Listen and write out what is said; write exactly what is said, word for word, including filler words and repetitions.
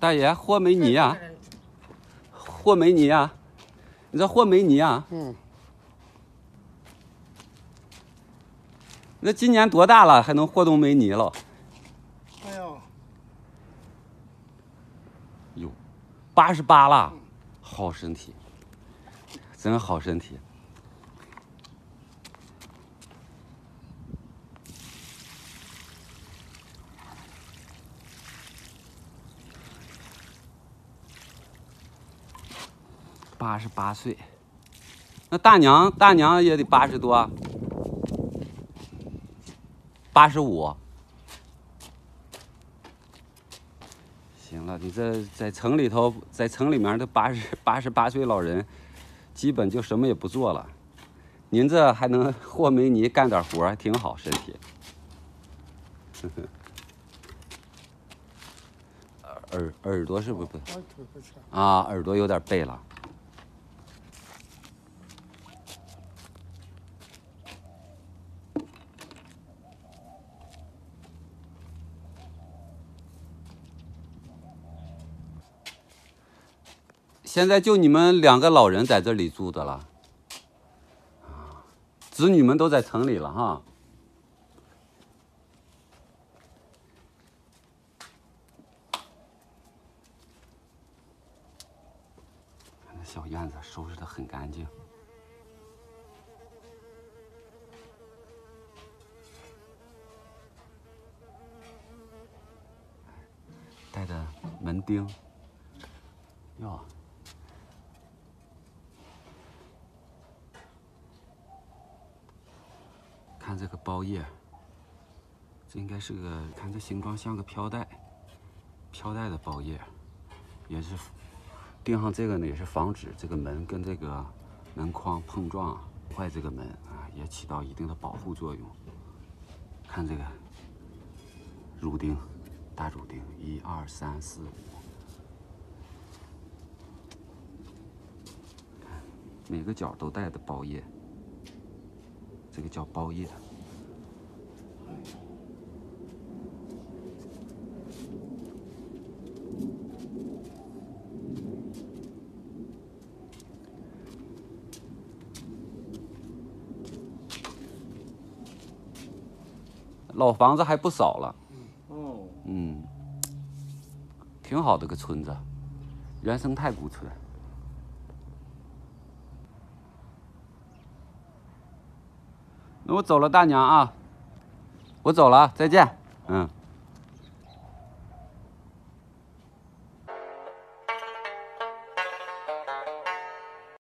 大爷，和没你呀？和没你呀？你这和没你呀？ 嗯。 那今年多大了，还能和动没你了？ 哎呦。 哟，八十八了，好身体，真好身体。 八十八岁，那大娘大娘也得八十多，八十五。行了，你这在城里头，在城里面的八十八十八岁老人，基本就什么也不做了。您这还能和没泥干点活，还挺好，身体。耳耳朵是不是不？啊，耳朵有点背了。 现在就你们两个老人在这里住的了，子女们都在城里了哈。看这小院子收拾得很干净，带的门钉，哟。 看这个包叶，这应该是个，看这形状像个飘带，飘带的包叶，也是钉上这个呢，也是防止这个门跟这个门框碰撞坏这个门啊，也起到一定的保护作用。看这个乳钉，大乳钉，一二三四五，看每个角都带的包叶。 这个叫包叶。老房子还不少了。哦。嗯，挺好的个村子，原生态古村。 那我走了，大娘啊，我走了，再见。嗯。